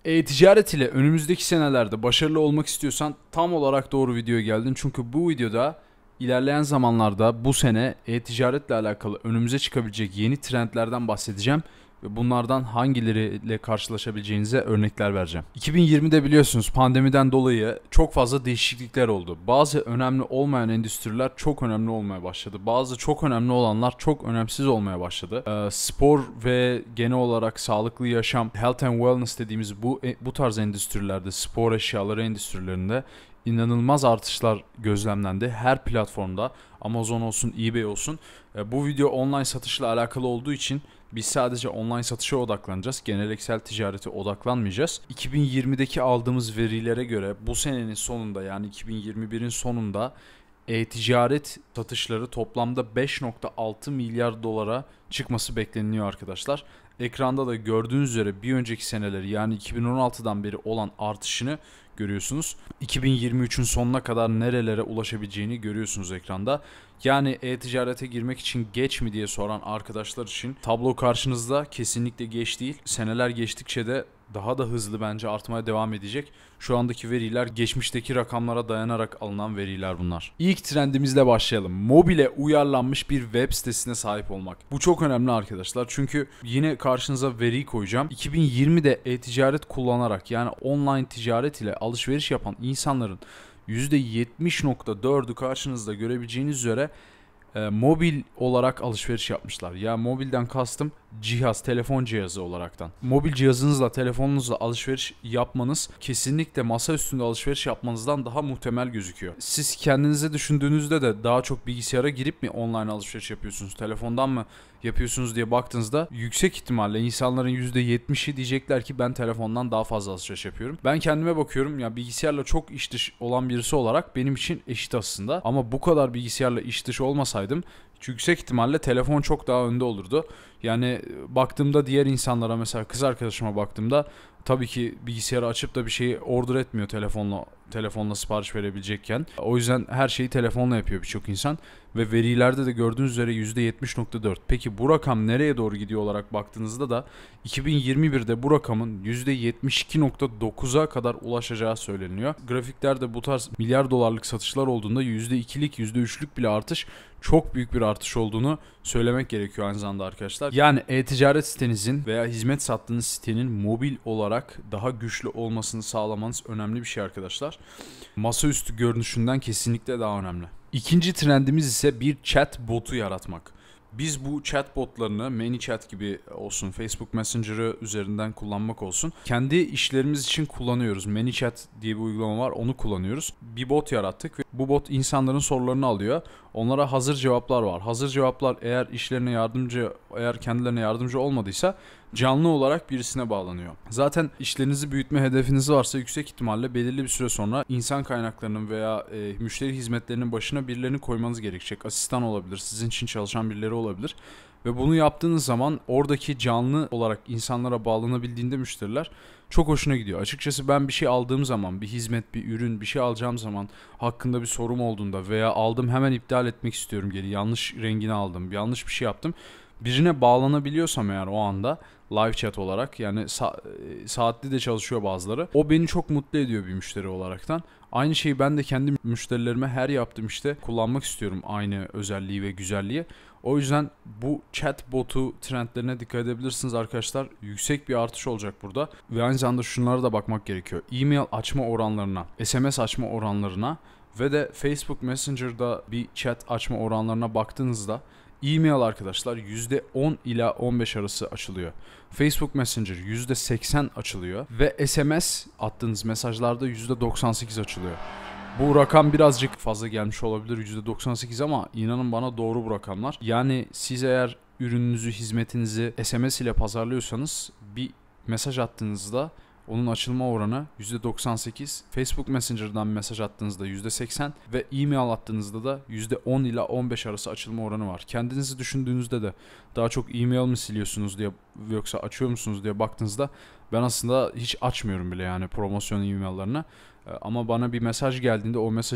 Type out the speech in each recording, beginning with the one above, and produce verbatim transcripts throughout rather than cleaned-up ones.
E-ticaret ile önümüzdeki senelerde başarılı olmak istiyorsan tam olarak doğru videoya geldin. Çünkü bu videoda ilerleyen zamanlarda bu sene e-ticaretle alakalı önümüze çıkabilecek yeni trendlerden bahsedeceğim. Ve bunlardan hangileriyle karşılaşabileceğinize örnekler vereceğim. iki bin yirmide biliyorsunuz pandemiden dolayı çok fazla değişiklikler oldu. Bazı önemli olmayan endüstriler çok önemli olmaya başladı. Bazı çok önemli olanlar çok önemsiz olmaya başladı. Ee, spor ve genel olarak sağlıklı yaşam, health and wellness dediğimiz bu bu tarz endüstrilerde, spor eşyaları endüstrilerinde inanılmaz artışlar gözlemlendi. Her platformda, Amazon olsun, eBay olsun. E, bu video online satışla alakalı olduğu için biz sadece online satışa odaklanacağız. Geleneksel ticarete odaklanmayacağız. iki bin yirmideki aldığımız verilere göre bu senenin sonunda, yani iki bin yirmi birin sonunda e-ticaret satışları toplamda beş nokta altı milyar dolara çıkması bekleniyor arkadaşlar. Ekranda da gördüğünüz üzere bir önceki seneleri, yani iki bin on altıdan beri olan artışını görüyorsunuz. iki bin yirmi üçün sonuna kadar nerelere ulaşabileceğini görüyorsunuz ekranda. Yani e-ticarete girmek için geç mi diye soran arkadaşlar için tablo karşınızda, kesinlikle geç değil. Seneler geçtikçe de daha da hızlı bence artmaya devam edecek. Şu andaki veriler geçmişteki rakamlara dayanarak alınan veriler bunlar. İlk trendimizle başlayalım. Mobile uyarlanmış bir web sitesine sahip olmak. Bu çok önemli arkadaşlar. Çünkü yine karşınıza veriyi koyacağım. iki bin yirmide e-ticaret kullanarak, yani online ticaret ile alışveriş yapan insanların yüzde yetmiş nokta dördü karşınızda görebileceğiniz üzere e, mobil olarak alışveriş yapmışlar. Ya mobilden kastım cihaz, telefon cihazı olaraktan. Mobil cihazınızla, telefonunuzla alışveriş yapmanız kesinlikle masa üstünde alışveriş yapmanızdan daha muhtemel gözüküyor. Siz kendinize düşündüğünüzde de daha çok bilgisayara girip mi online alışveriş yapıyorsunuz, telefondan mı yapıyorsunuz diye baktığınızda yüksek ihtimalle insanların yüzde yetmişi diyecekler ki ben telefondan daha fazla alışveriş yapıyorum. Ben kendime bakıyorum, ya bilgisayarla çok iş dışı olan birisi olarak benim için eşit aslında. Ama bu kadar bilgisayarla iş dışı olmasaydım yüksek ihtimalle telefon çok daha önde olurdu. Yani baktığımda diğer insanlara, mesela kız arkadaşıma baktığımda tabii ki bilgisayarı açıp da bir şeyi order etmiyor telefonla telefonla sipariş verebilecekken. O yüzden her şeyi telefonla yapıyor birçok insan ve verilerde de gördüğünüz üzere yüzde yetmiş nokta dört. Peki bu rakam nereye doğru gidiyor olarak baktığınızda da iki bin yirmi birde bu rakamın yüzde yetmiş iki nokta dokuza kadar ulaşacağı söyleniyor. Grafiklerde bu tarz milyar dolarlık satışlar olduğunda yüzde ikilik, yüzde üçlük bile artış, çok büyük bir artış olduğunu söylemek gerekiyor aynı zamanda arkadaşlar. Yani e-ticaret sitenizin veya hizmet sattığınız sitenin mobil olarak daha güçlü olmasını sağlamanız önemli bir şey arkadaşlar. Masaüstü görünüşünden kesinlikle daha önemli. İkinci trendimiz ise bir chat botu yaratmak. Biz bu chat botlarını ManyChat gibi olsun, Facebook Messenger'ı üzerinden kullanmak olsun, kendi işlerimiz için kullanıyoruz. ManyChat diye bir uygulama var, onu kullanıyoruz. Bir bot yarattık ve bu bot insanların sorularını alıyor. Onlara hazır cevaplar var. Hazır cevaplar eğer işlerine yardımcı, eğer kendilerine yardımcı olmadıysa canlı olarak birisine bağlanıyor. Zaten işlerinizi büyütme hedefiniz varsa yüksek ihtimalle belirli bir süre sonra insan kaynaklarının veya e, müşteri hizmetlerinin başına birilerini koymanız gerekecek. Asistan olabilir, sizin için çalışan birileri olabilir. Ve bunu yaptığınız zaman oradaki canlı olarak insanlara bağlanabildiğinde müşteriler çok hoşuna gidiyor. Açıkçası ben bir şey aldığım zaman, bir hizmet, bir ürün, bir şey alacağım zaman hakkında bir sorum olduğunda veya aldım hemen iptal etmek istiyorum geri, yanlış rengini aldım, yanlış bir şey yaptım, birine bağlanabiliyorsam eğer o anda live chat olarak, yani sa- saatli de çalışıyor bazıları, o beni çok mutlu ediyor bir müşteri olaraktan. Aynı şeyi ben de kendi müşterilerime her yaptığım işte kullanmak istiyorum, aynı özelliği ve güzelliği. O yüzden bu chat botu trendlerine dikkat edebilirsiniz arkadaşlar. Yüksek bir artış olacak burada. Ve aynı zamanda şunlara da bakmak gerekiyor. E-mail açma oranlarına, S M S açma oranlarına ve de Facebook Messenger'da bir chat açma oranlarına baktığınızda e-mail arkadaşlar yüzde on ila on beş arası açılıyor. Facebook Messenger yüzde seksen açılıyor ve S M S attığınız mesajlarda yüzde doksan sekiz açılıyor. Bu rakam birazcık fazla gelmiş olabilir, yüzde doksan sekiz, ama inanın bana doğru bu rakamlar. Yani siz eğer ürününüzü, hizmetinizi S M S ile pazarlıyorsanız bir mesaj attığınızda onun açılma oranı yüzde doksan sekiz, Facebook Messenger'dan mesaj attığınızda yüzde seksen ve e-mail attığınızda da yüzde on ila on beş arası açılma oranı var. Kendinizi düşündüğünüzde de daha çok e-mail mi siliyorsunuz diye, yoksa açıyor musunuz diye baktığınızda ben aslında hiç açmıyorum bile, yani promosyon e-maillerine. Ama bana bir mesaj geldiğinde o mesajı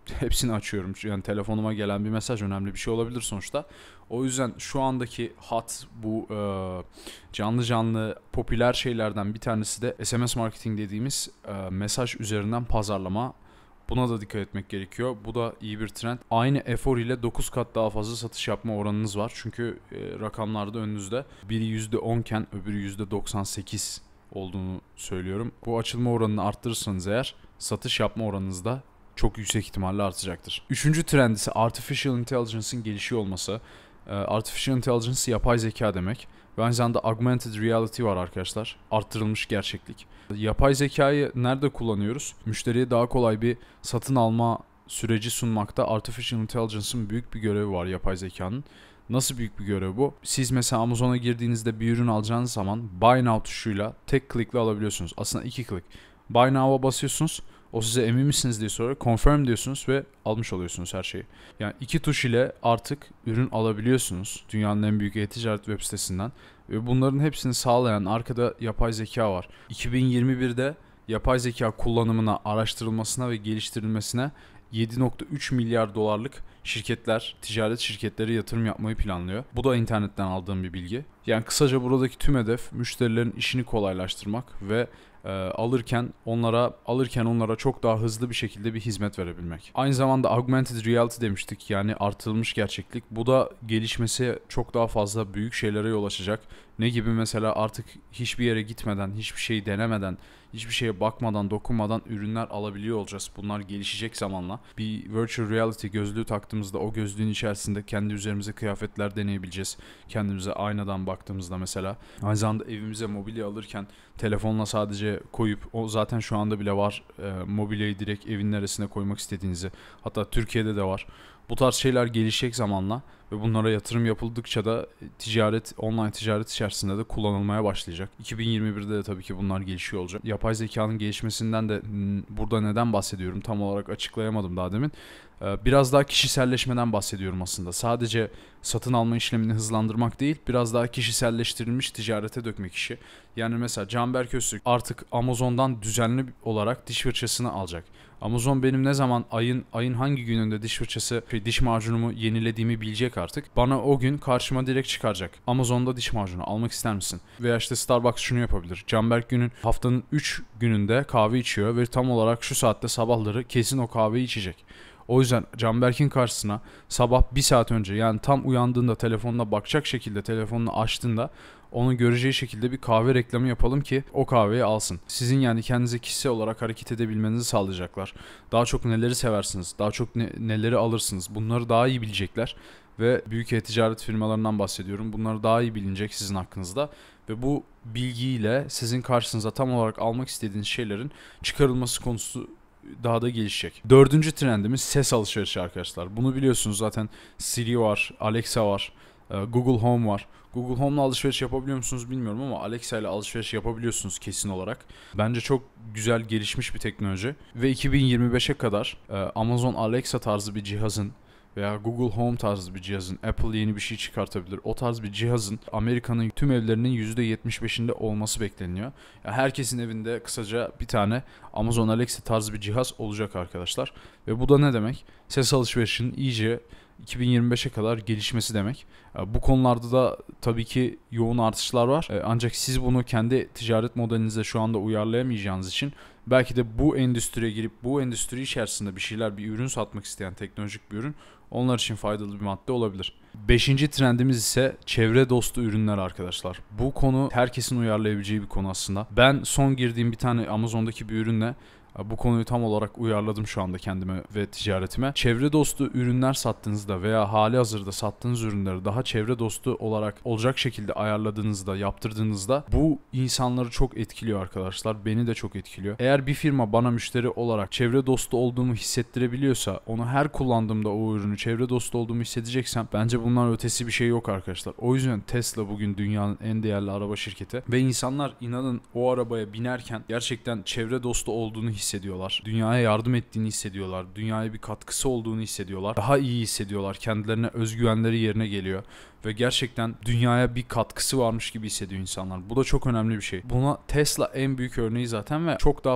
hepsini açıyorum. Yani telefonuma gelen bir mesaj önemli bir şey olabilir sonuçta. O yüzden şu andaki hot bu e, canlı canlı popüler şeylerden bir tanesi de S M S marketing dediğimiz e, mesaj üzerinden pazarlama. Buna da dikkat etmek gerekiyor. Bu da iyi bir trend. Aynı efor ile dokuz kat daha fazla satış yapma oranınız var. Çünkü e, rakamlarda önünüzde. Biri yüzde on iken öbürü yüzde doksan sekiz olduğunu söylüyorum. Bu açılma oranını arttırırsanız eğer satış yapma oranınız da çok yüksek ihtimalle artacaktır. Üçüncü trend ise Artificial Intelligence'ın gelişiyor olması. E, Artificial Intelligence yapay zeka demek. Ve aynı zamanda Augmented Reality var arkadaşlar. Arttırılmış gerçeklik. Yapay zekayı nerede kullanıyoruz? Müşteriye daha kolay bir satın alma süreci sunmakta Artificial Intelligence'ın büyük bir görevi var yapay zekanın. Nasıl büyük bir görev bu? Siz mesela Amazon'a girdiğinizde bir ürün alacağınız zaman Buy Now tuşuyla tek klikle alabiliyorsunuz. Aslında iki klik. Buy Now'a basıyorsunuz. O size emin misiniz diye soruyor. Confirm diyorsunuz ve almış oluyorsunuz her şeyi. Yani iki tuş ile artık ürün alabiliyorsunuz. Dünyanın en büyük e-ticaret web sitesinden. Ve bunların hepsini sağlayan arkada yapay zeka var. iki bin yirmi birde yapay zeka kullanımına, araştırılmasına ve geliştirilmesine yedi nokta üç milyar dolarlık şirketler, ticaret şirketleri yatırım yapmayı planlıyor. Bu da internetten aldığım bir bilgi. Yani kısaca buradaki tüm hedef müşterilerin işini kolaylaştırmak ve e, alırken onlara alırken onlara çok daha hızlı bir şekilde bir hizmet verebilmek. Aynı zamanda augmented reality demiştik, yani artırılmış gerçeklik. Bu da gelişmesi çok daha fazla büyük şeylere yol açacak. Ne gibi mesela artık hiçbir yere gitmeden, hiçbir şeyi denemeden, hiçbir şeye bakmadan, dokunmadan ürünler alabiliyor olacağız. Bunlar gelişecek zamanla. Bir virtual reality gözlüğü taktığımızda o gözlüğün içerisinde kendi üzerimize kıyafetler deneyebileceğiz. Kendimize aynadan baktığımızda mesela. Aynı zamanda evimize mobilya alırken telefonla sadece koyup, o zaten şu anda bile var, e, mobilyayı direkt evin neresine koymak istediğinizi. Hatta Türkiye'de de var. Bu tarz şeyler gelişecek zamanla ve bunlara yatırım yapıldıkça da ticaret, online ticaret içerisinde de kullanılmaya başlayacak. iki bin yirmi birde de tabii ki bunlar gelişiyor olacak. Yapay zekanın gelişmesinden de burada neden bahsediyorum tam olarak açıklayamadım daha demin. Biraz daha kişiselleşmeden bahsediyorum aslında. Sadece satın alma işlemini hızlandırmak değil, biraz daha kişiselleştirilmiş ticarete dökmek işi. Yani mesela Canberk Öztürk artık Amazon'dan düzenli olarak diş fırçasını alacak. Amazon benim ne zaman ayın ayın hangi gününde diş fırçası, diş macunumu yenilediğimi bilecek artık. Bana o gün karşıma direkt çıkaracak. Amazon'da diş macunu almak ister misin? Veya işte Starbucks şunu yapabilir. Canberk günün haftanın üç gününde kahve içiyor ve tam olarak şu saatte sabahları kesin o kahveyi içecek. O yüzden Canberk'in karşısına sabah bir saat önce, yani tam uyandığında telefonuna bakacak şekilde telefonunu açtığında onun göreceği şekilde bir kahve reklamı yapalım ki o kahveyi alsın. Sizin yani kendinize kişisel olarak hareket edebilmenizi sağlayacaklar. Daha çok neleri seversiniz, daha çok ne, neleri alırsınız, bunları daha iyi bilecekler. Ve büyük e-ticaret firmalarından bahsediyorum. Bunları daha iyi bilinecek sizin hakkınızda. Ve bu bilgiyle sizin karşınıza tam olarak almak istediğiniz şeylerin çıkarılması konusu daha da gelişecek. Dördüncü trendimiz ses alışverişi arkadaşlar. Bunu biliyorsunuz zaten. Siri var, Alexa var, Google Home var. Google Home'la alışveriş yapabiliyor musunuz bilmiyorum ama Alexa ile alışveriş yapabiliyorsunuz kesin olarak. Bence çok güzel gelişmiş bir teknoloji. Ve iki bin yirmi beşe kadar Amazon Alexa tarzı bir cihazın veya Google Home tarzı bir cihazın, Apple yeni bir şey çıkartabilir, o tarz bir cihazın Amerika'nın tüm evlerinin yüzde yetmiş beşinde olması bekleniyor. Yani herkesin evinde kısaca bir tane Amazon Alexa tarzı bir cihaz olacak arkadaşlar. Ve bu da ne demek? Ses alışverişinin iyice iki bin yirmi beşe kadar gelişmesi demek. Bu konularda da tabii ki yoğun artışlar var. Ancak siz bunu kendi ticaret modelinize şu anda uyarlayamayacağınız için belki de bu endüstriye girip bu endüstri içerisinde bir şeyler, bir ürün satmak isteyen teknolojik bir ürün onlar için faydalı bir madde olabilir. Beşinci trendimiz ise çevre dostu ürünler arkadaşlar. Bu konu herkesin uyarlayabileceği bir konu aslında. Ben son girdiğim bir tane Amazon'daki bir ürünle bu konuyu tam olarak uyarladım şu anda kendime ve ticaretime. Çevre dostu ürünler sattığınızda veya hali hazırda sattığınız ürünleri daha çevre dostu olarak olacak şekilde ayarladığınızda, yaptırdığınızda bu insanları çok etkiliyor arkadaşlar. Beni de çok etkiliyor. Eğer bir firma bana müşteri olarak çevre dostu olduğumu hissettirebiliyorsa, onu her kullandığımda o ürünü çevre dostu olduğumu hissedeceksem bence bundan ötesi bir şey yok arkadaşlar. O yüzden Tesla bugün dünyanın en değerli araba şirketi ve insanlar inanın o arabaya binerken gerçekten çevre dostu olduğunu hissediyorlar. Dünyaya yardım ettiğini hissediyorlar. Dünyaya bir katkısı olduğunu hissediyorlar. Daha iyi hissediyorlar. Kendilerine özgüvenleri yerine geliyor. Ve gerçekten dünyaya bir katkısı varmış gibi hissediyor insanlar. Bu da çok önemli bir şey. Buna Tesla en büyük örneği zaten ve çok daha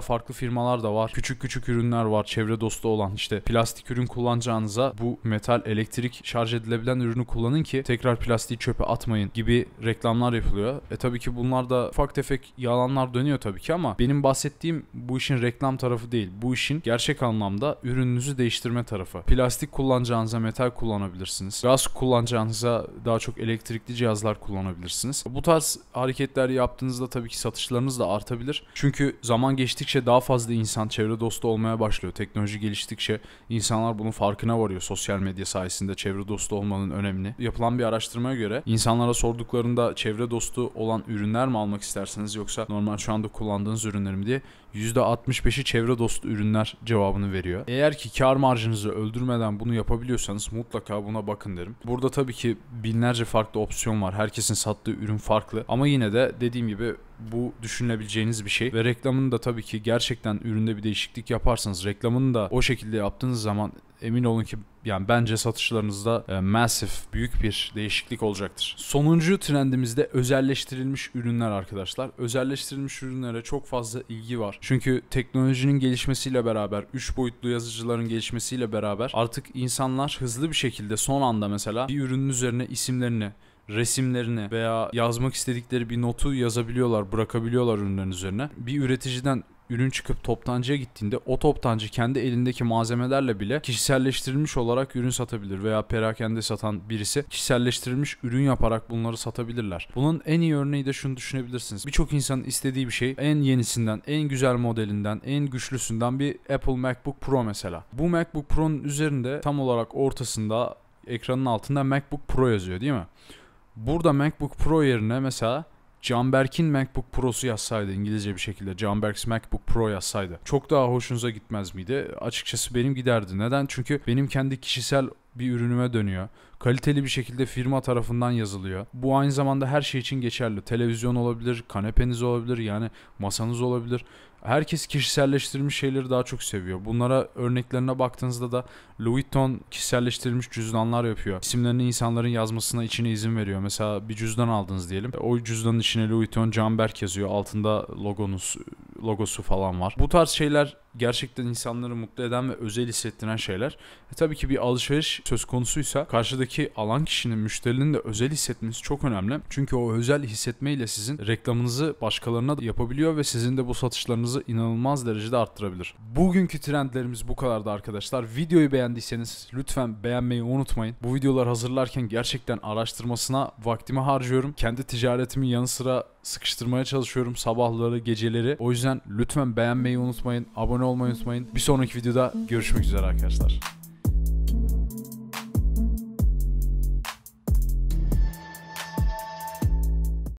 farklı firmalar da var. Küçük küçük ürünler var. Çevre dostu olan, işte plastik ürün kullanacağınıza bu metal, elektrik şarj edilebilen ürünü kullanın ki tekrar plastiği çöpe atmayın gibi reklamlar yapılıyor. E tabii ki bunlar da ufak tefek yalanlar dönüyor tabii ki ama benim bahsettiğim bu işin reklam tarafı değil. Bu işin gerçek anlamda ürününüzü değiştirme tarafı. Plastik kullanacağınıza metal kullanabilirsiniz. Gaz kullanacağınıza daha çok elektrikli cihazlar kullanabilirsiniz. Bu tarz hareketler yaptığınızda tabii ki satışlarınız da artabilir. Çünkü zaman geçtikçe daha fazla insan çevre dostu olmaya başlıyor. Teknoloji geliştikçe insanlar bunun farkına varıyor. Sosyal medya sayesinde çevre dostu olmanın önemini. Yapılan bir araştırmaya göre insanlara sorduklarında çevre dostu olan ürünler mi almak istersiniz yoksa normal şu anda kullandığınız ürünler mi diye yüzde altmış beşi çevre dostu ürünler cevabını veriyor. Eğer ki kar marjınızı öldürmeden bunu yapabiliyorsanız mutlaka buna bakın derim. Burada tabii ki binlerce farklı opsiyon var. Herkesin sattığı ürün farklı. Ama yine de dediğim gibi bu düşünülebileceğiniz bir şey. Ve reklamını da tabii ki gerçekten üründe bir değişiklik yaparsanız, reklamını da o şekilde yaptığınız zaman emin olun ki yani bence satışlarınızda e, massive, büyük bir değişiklik olacaktır. Sonuncu trendimizde özelleştirilmiş ürünler arkadaşlar. Özelleştirilmiş ürünlere çok fazla ilgi var. Çünkü teknolojinin gelişmesiyle beraber, üç boyutlu yazıcıların gelişmesiyle beraber artık insanlar hızlı bir şekilde son anda mesela bir ürünün üzerine isimlerini, resimlerini veya yazmak istedikleri bir notu yazabiliyorlar, bırakabiliyorlar ürünlerin üzerine. Bir üreticiden ürün çıkıp toptancıya gittiğinde o toptancı kendi elindeki malzemelerle bile kişiselleştirilmiş olarak ürün satabilir veya perakende satan birisi kişiselleştirilmiş ürün yaparak bunları satabilirler. Bunun en iyi örneği de şunu düşünebilirsiniz. Birçok insanın istediği bir şey, en yenisinden, en güzel modelinden, en güçlüsünden bir Apple MacBook Pro mesela. Bu MacBook Pro'nun üzerinde tam olarak ortasında, ekranın altında MacBook Pro yazıyor değil mi? Burada MacBook Pro yerine mesela Canberk'in MacBook Pro'su yazsaydı, İngilizce bir şekilde Canberk's MacBook Pro yazsaydı çok daha hoşunuza gitmez miydi? Açıkçası benim giderdi. Neden? Çünkü benim kendi kişisel bir ürünüme dönüyor. Kaliteli bir şekilde firma tarafından yazılıyor. Bu aynı zamanda her şey için geçerli. Televizyon olabilir, kanepeniz olabilir, yani masanız olabilir. Herkes kişiselleştirilmiş şeyleri daha çok seviyor. Bunlara örneklerine baktığınızda da Louis Vuitton kişiselleştirilmiş cüzdanlar yapıyor. İsimlerini insanların yazmasına içine izin veriyor. Mesela bir cüzdan aldınız diyelim. O cüzdanın içine Louis Vuitton Canberk yazıyor. Altında logonuz, logosu falan var. Bu tarz şeyler gerçekten insanları mutlu eden ve özel hissettiren şeyler. E tabii ki bir alışveriş söz konusuysa karşıdaki alan kişinin, müşterinin de özel hissetmesi çok önemli. Çünkü o özel hissetmeyle sizin reklamınızı başkalarına da yapabiliyor ve sizin de bu satışlarınızı inanılmaz derecede arttırabilir. Bugünkü trendlerimiz bu kadardı arkadaşlar. Videoyu beğendiyseniz lütfen beğenmeyi unutmayın. Bu videolar hazırlarken gerçekten araştırmasına vaktimi harcıyorum. Kendi ticaretimin yanı sıra sıkıştırmaya çalışıyorum sabahları, geceleri. O yüzden lütfen beğenmeyi unutmayın, abone olmayı unutmayın. Bir sonraki videoda görüşmek üzere arkadaşlar.